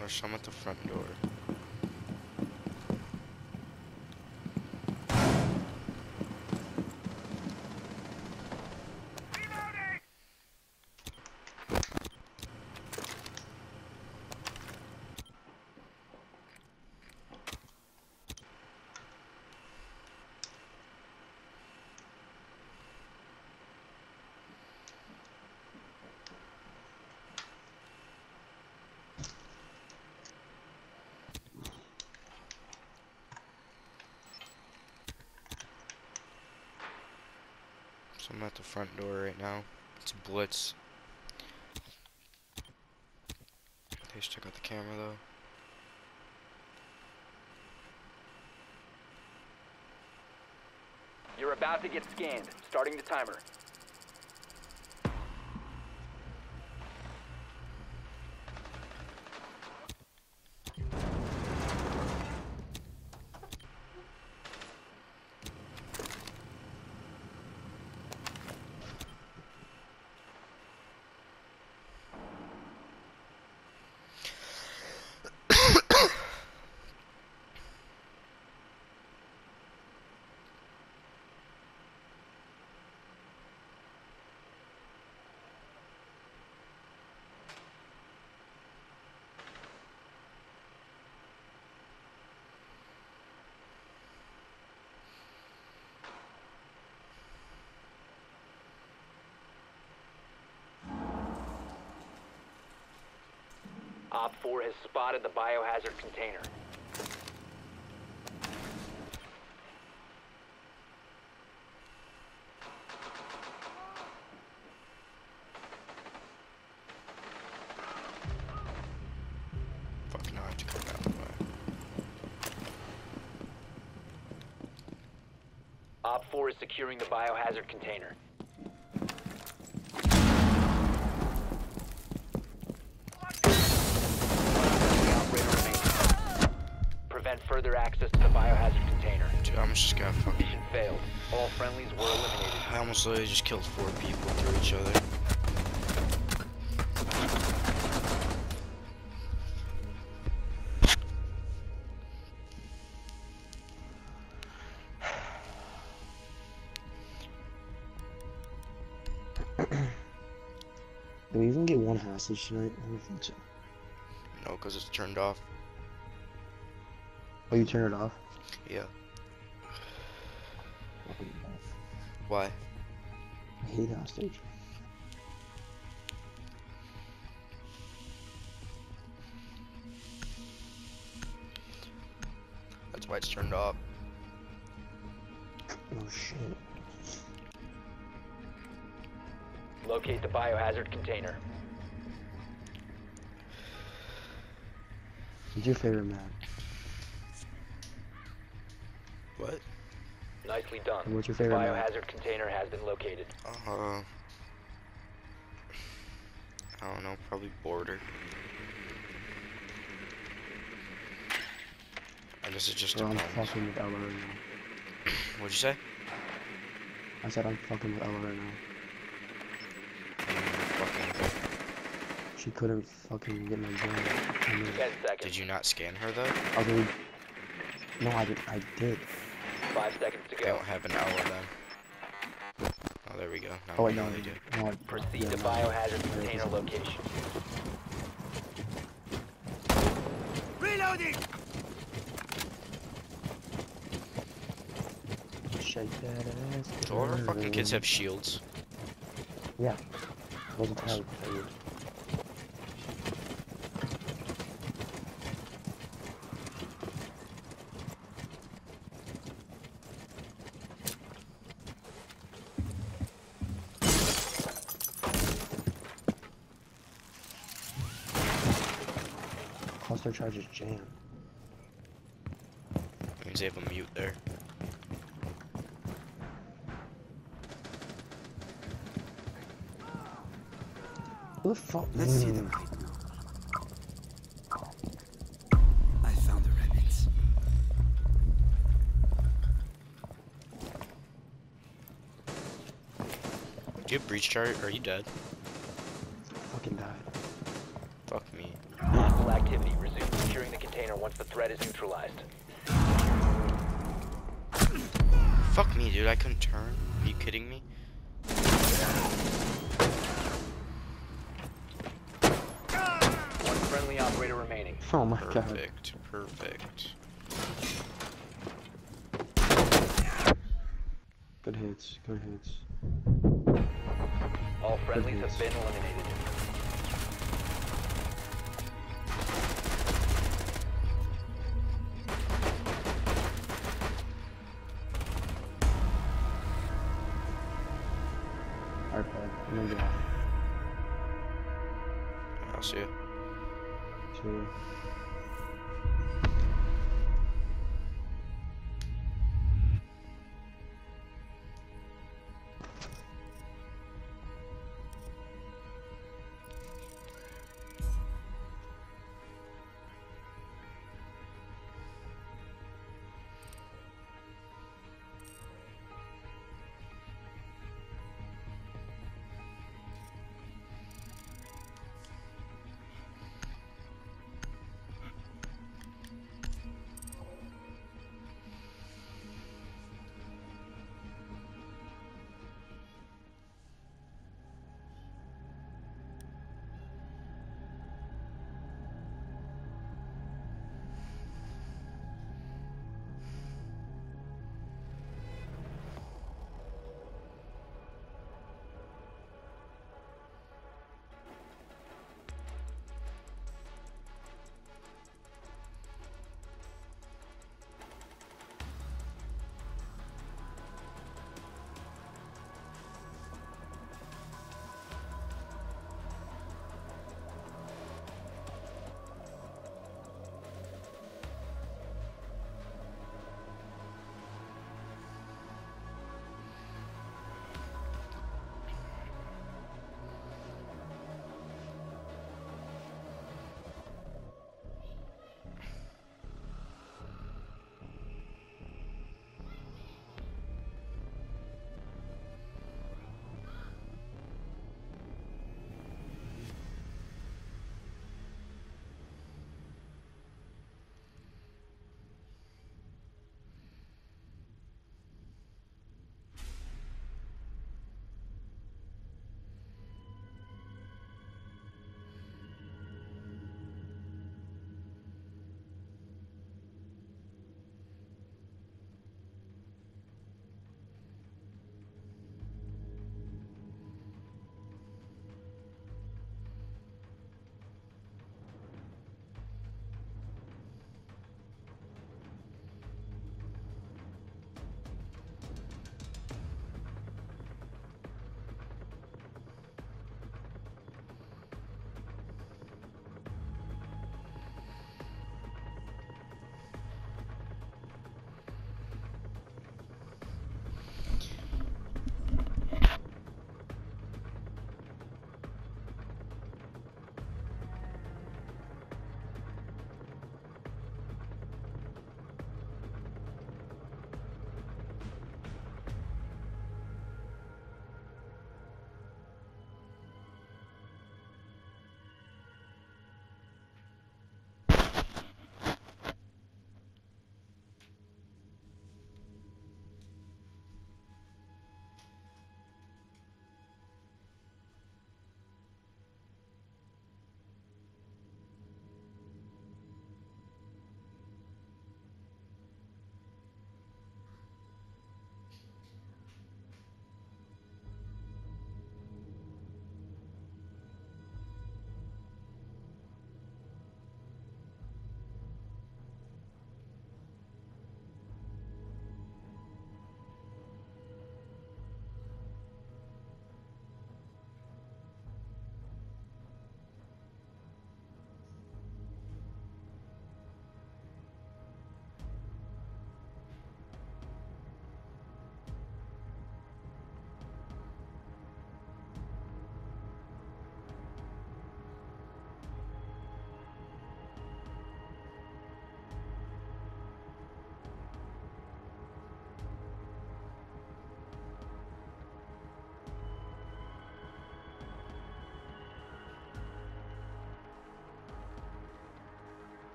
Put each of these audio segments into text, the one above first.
There's some at the front door. So I'm at the front door right now. It's Blitz. Let's check out the camera though. You're about to get scanned. Starting the timer. Op 4 has spotted the biohazard container. Fuck no, I have to go that way. Op 4 is securing the biohazard container. Prevent further access to the biohazard container. Dude, I almost just got fucking... Mission failed. All friendlies were eliminated. I almost literally just killed 4 people through each other. Do we even get one hostage tonight? I don't think so. No, because it's turned off. Oh, you turn it off? Yeah. Why? I hate hostage. That's why it's turned off. Oh shit. Locate the biohazard container. What's your favorite map? What? Nicely done. What's your favorite map? Biohazard container has been located. I don't know, probably Border. I guess it just Bro, I'm depends. fucking with Ella right now. What'd you say? I said I'm fucking with Ella right now. Fucking... She couldn't fucking get my gun. 10 seconds. Did you not scan her though? Oh, dude. No, I did. 5 seconds to They go. don't have an hour then. Oh, there we go. Now Oh we wait, know no, they do. no. Proceed yeah, to no. biohazard container location. Reloading! Shake that ass. Do all of our fucking kids have shields? Yeah. Wasn't tired. Cluster charges jam. Means they have a mute there. Who the fuck? Let's see them right now. I found the rabbits. Do you have breach chart? Or are you dead? Fucking died. Fuck me. Hostile activity. Resume securing the container once the threat is neutralized. Fuck me, dude. I couldn't turn. Are you kidding me? One friendly operator remaining. Oh my god. Perfect. Perfect. Good hits, good hits. All friendlies hits. have been eliminated. Alright, bud. I'm gonna get off. I'll see you. Two.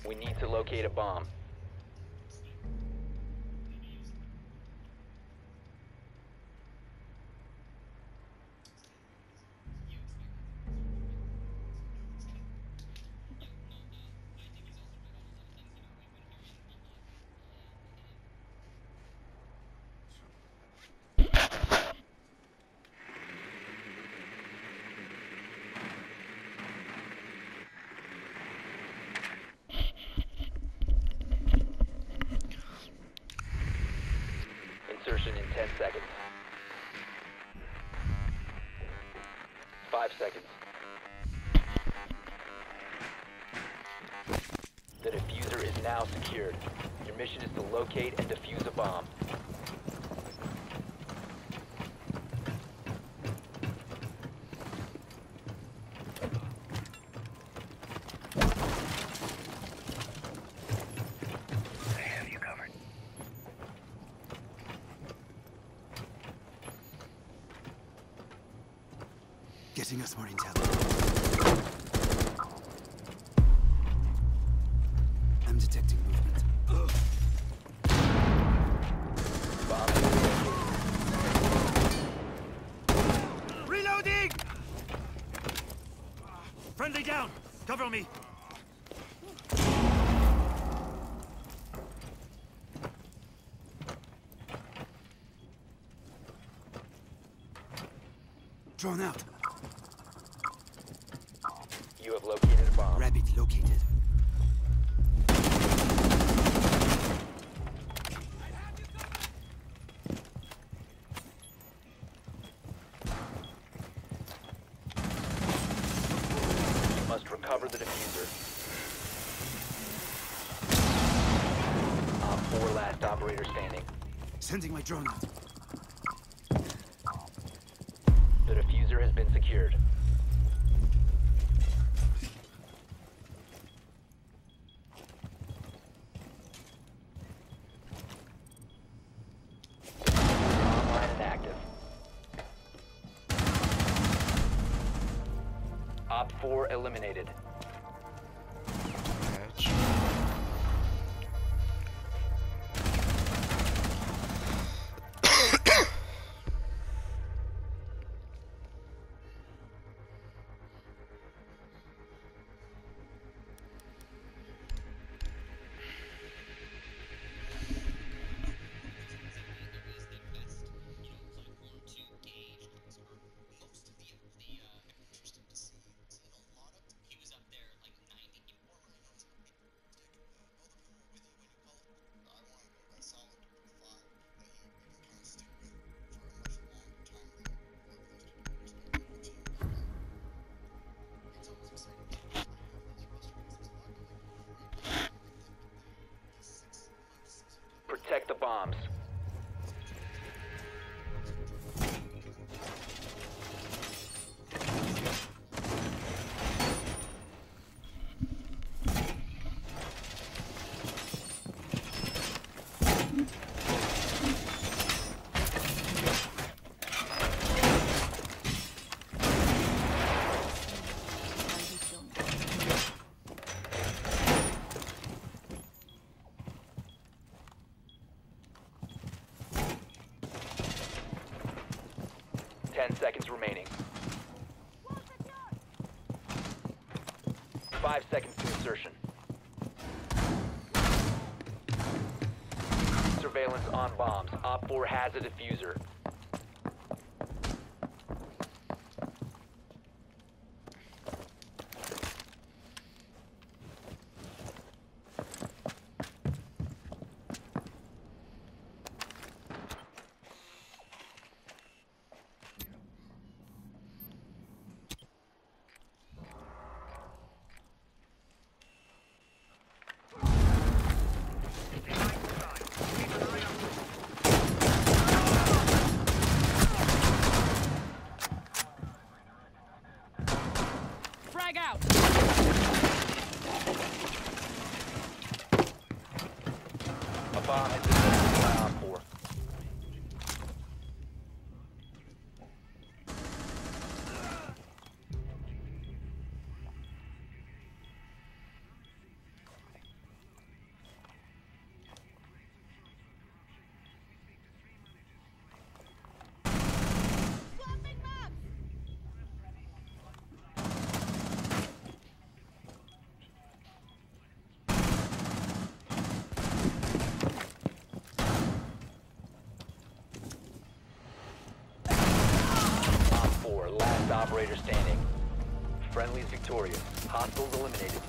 We need to locate a bomb. Insertion in 10 seconds. 5 seconds. The diffuser is now secured. Your mission is to locate and defuse a bomb. Getting us more intel. I'm detecting movement. Bomb Reloading! Friendly down! Cover me! Drawn out. You have located a bomb. Rabbit located. You must recover the diffuser. Op 4 last operator standing. Sending my drone out. The diffuser has been secured. Online and active. Op 4 eliminated. Match. Protect the bombs. Ten seconds remaining. 5 seconds to insertion. Surveillance on bombs. Op 4 has a diffuser. Frag out! A bomb has been planted by Op 4. operator standing. Friendly's victorious. Hostiles eliminated.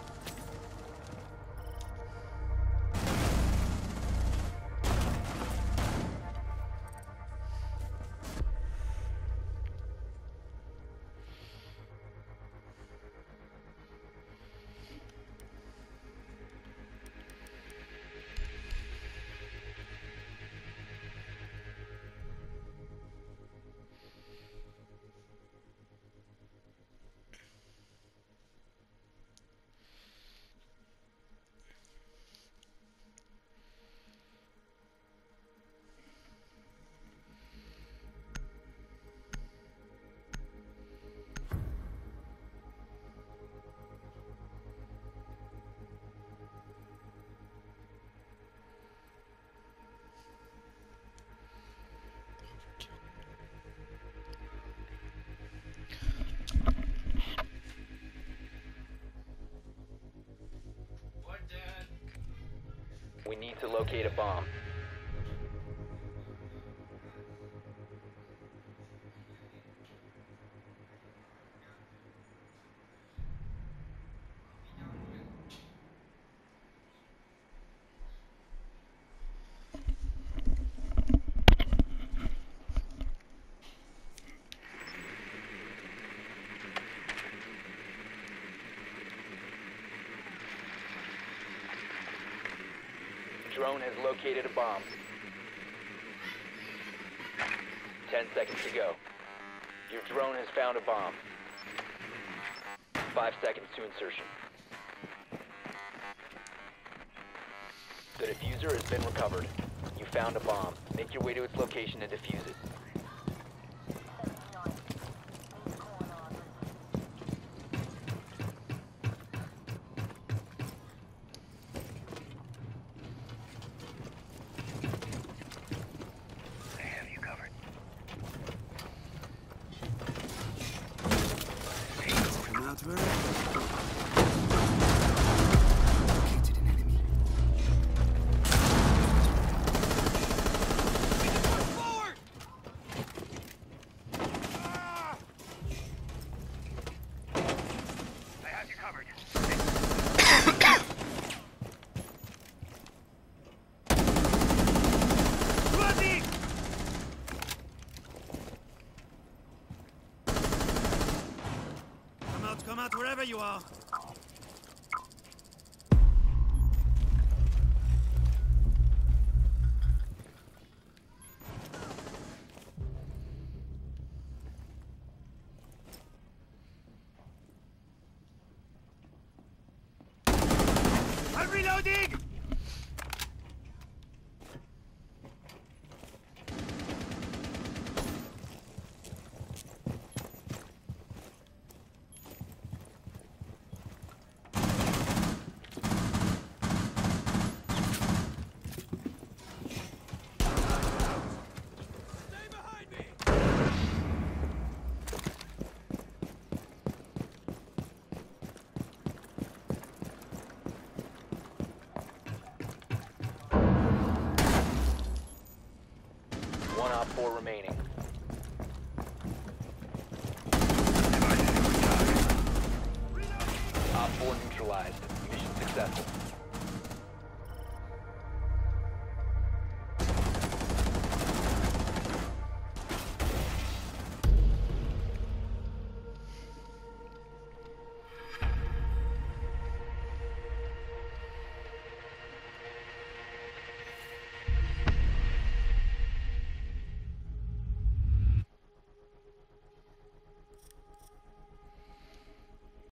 We need to locate a bomb. Drone has located a bomb. 10 seconds to go. Your drone has found a bomb. 5 seconds to insertion. The diffuser has been recovered. You found a bomb. Make your way to its location and defuse it. Come out wherever. Located an enemy. Forward! I have you covered. Ready! Come out wherever you are. I'm reloading! One Op 4 remaining. Op 4 neutralized. Mission successful.